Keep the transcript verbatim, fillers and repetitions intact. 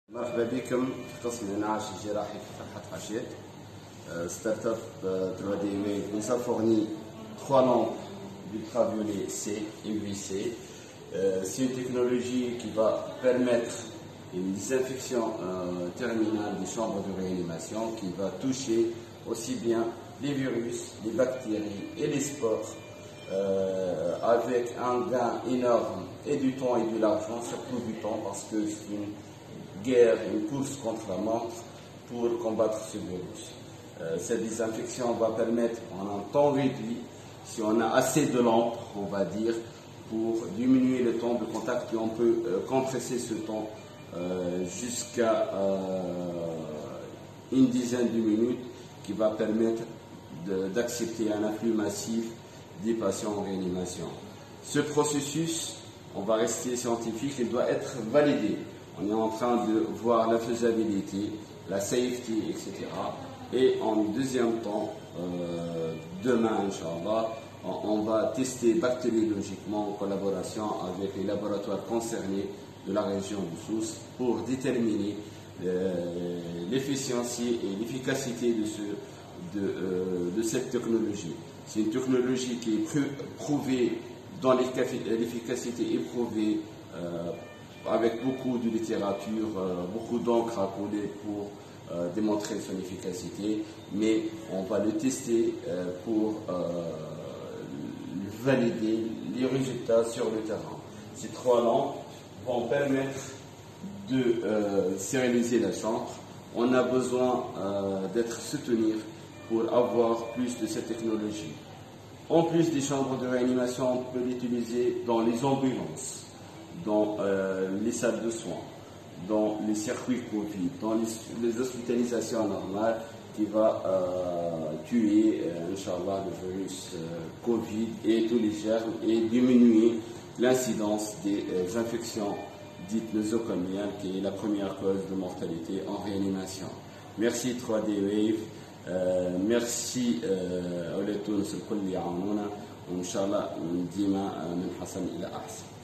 مرحبا بكم في قسم الانعاش الجراحي في فرحة حشيد. ستارت اب trois D Wave nous a fourni trois lampes d'ultraviolet C, U V C. Euh, C'est une technologie qui va permettre une désinfection euh, terminale des chambres de réanimation qui va toucher aussi bien les virus, les bactéries et les spores euh, avec un gain énorme et du temps et de l'argent, surtout du temps parce que c'est une guerre, une course contre la montre pour combattre ce virus. Euh, cette désinfection va permettre en un temps réduit, si on a assez de lampes, on va dire, pour diminuer le temps de contact et on peut euh, compresser ce temps euh, jusqu'à euh, une dizaine de minutes qui va permettre d'accepter un afflux massif des patients en réanimation. Ce processus, on va rester scientifique, il doit être validé. On est en train de voir la faisabilité, la safety, et cetera. Et en deuxième temps, euh, demain, Inch'Allah, on, on va tester bactériologiquement en collaboration avec les laboratoires concernés de la région du Souss pour déterminer euh, l'efficience et l'efficacité de, ce, de, euh, de cette technologie. C'est une technologie qui est prouvée dans l'efficacité éprouvée euh, avec beaucoup de littérature, euh, beaucoup d'encre à coller pour euh, démontrer son efficacité, mais on va le tester euh, pour euh, valider les résultats sur le terrain. Ces trois lampes vont permettre de euh, stériliser la chambre. On a besoin euh, d'être soutenu pour avoir plus de cette technologie. En plus des chambres de réanimation, on peut l'utiliser dans les ambulances, dans euh, les salles de soins, dans les circuits Covid, dans les, les hospitalisations normales qui va euh, tuer, euh, Inch'Allah, le virus euh, Covid et tous les germes et diminuer l'incidence des euh, infections dites nosocomiales qui est la première cause de mortalité en réanimation. Merci trois D Wave, euh, merci أولاد تونس الكل يعاونونا وإن شاء الله ديما من حسن إلى أحسن.